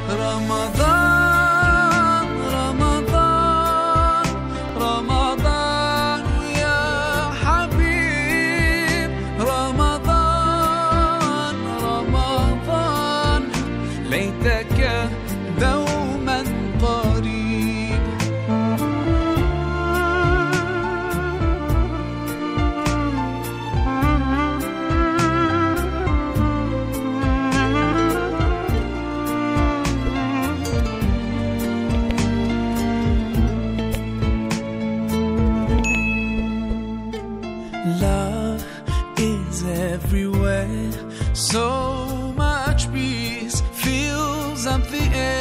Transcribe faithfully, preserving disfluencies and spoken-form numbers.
رمضان رمضان رمضان يا حبيب، رمضان رمضان ليتك دوما قريب. Love is everywhere, so much peace fills up the air.